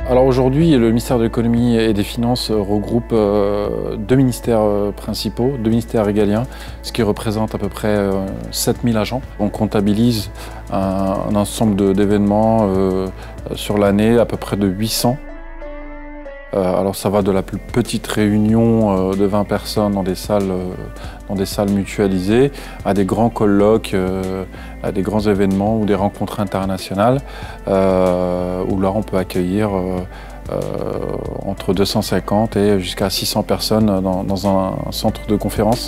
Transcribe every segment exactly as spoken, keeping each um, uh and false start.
Alors aujourd'hui, le ministère de l'économie et des finances regroupe euh, deux ministères euh, principaux, deux ministères régaliens, ce qui représente à peu près euh, sept mille agents. On comptabilise un, un ensemble d'événements euh, sur l'année, à peu près de huit cents. Euh, alors ça va de la plus petite réunion euh, de vingt personnes dans des salles, euh, dans des salles mutualisées, à des grands colloques, euh, à des grands événements ou des rencontres internationales, euh, où là on peut accueillir euh, euh, entre deux cent cinquante et jusqu'à six cents personnes dans, dans un, un centre de conférence.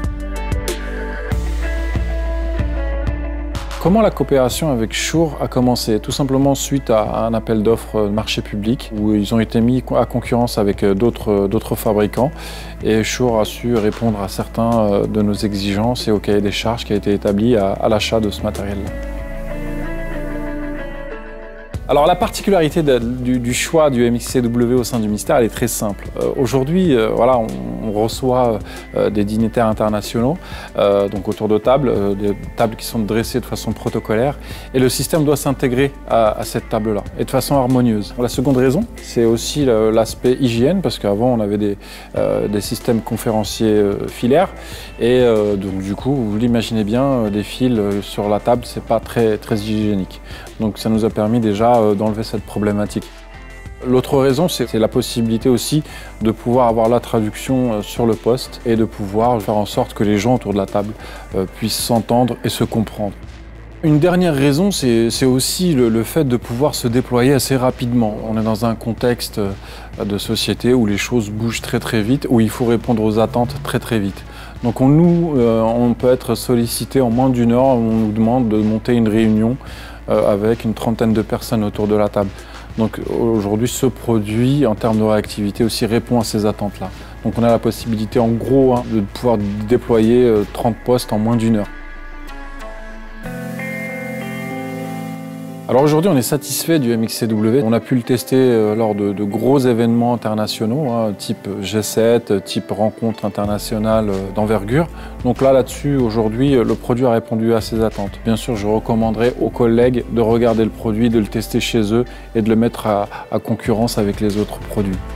Comment la coopération avec Shure a commencé? Tout simplement suite à un appel d'offres de marché public où ils ont été mis à concurrence avec d'autres d'autres fabricants et Shure a su répondre à certains de nos exigences et au cahier des charges qui a été établi à, à l'achat de ce matériel-là. Alors la particularité de, du, du choix du M X C W au sein du ministère, elle est très simple. Euh, Aujourd'hui, euh, voilà, on, on reçoit euh, des dignitaires internationaux, euh, donc autour de tables, euh, des tables qui sont dressées de façon protocolaire, et le système doit s'intégrer à, à cette table-là, et de façon harmonieuse. La seconde raison, c'est aussi l'aspect hygiène, parce qu'avant on avait des, euh, des systèmes conférenciers euh, filaires, et euh, donc du coup, vous l'imaginez bien, euh, des fils euh, sur la table, c'est pas très, très hygiénique. Donc ça nous a permis déjà d'enlever cette problématique. L'autre raison, c'est la possibilité aussi de pouvoir avoir la traduction sur le poste et de pouvoir faire en sorte que les gens autour de la table puissent s'entendre et se comprendre. Une dernière raison, c'est aussi le, le fait de pouvoir se déployer assez rapidement. On est dans un contexte de société où les choses bougent très très vite, où il faut répondre aux attentes très très vite. Donc on, nous, euh, on peut être sollicité en moins d'une heure, on nous demande de monter une réunion euh, avec une trentaine de personnes autour de la table. Donc aujourd'hui, ce produit, en termes de réactivité, aussi répond à ces attentes-là. Donc on a la possibilité, en gros, hein, de pouvoir déployer euh, trente postes en moins d'une heure. Alors aujourd'hui, on est satisfait du M X C W. On a pu le tester euh, lors de, de gros événements internationaux, hein, type G sept, type rencontre internationale euh, d'envergure. Donc là, là-dessus, aujourd'hui, le produit a répondu à ces attentes. Bien sûr, je recommanderais aux collègues de regarder le produit, de le tester chez eux et de le mettre à, à concurrence avec les autres produits.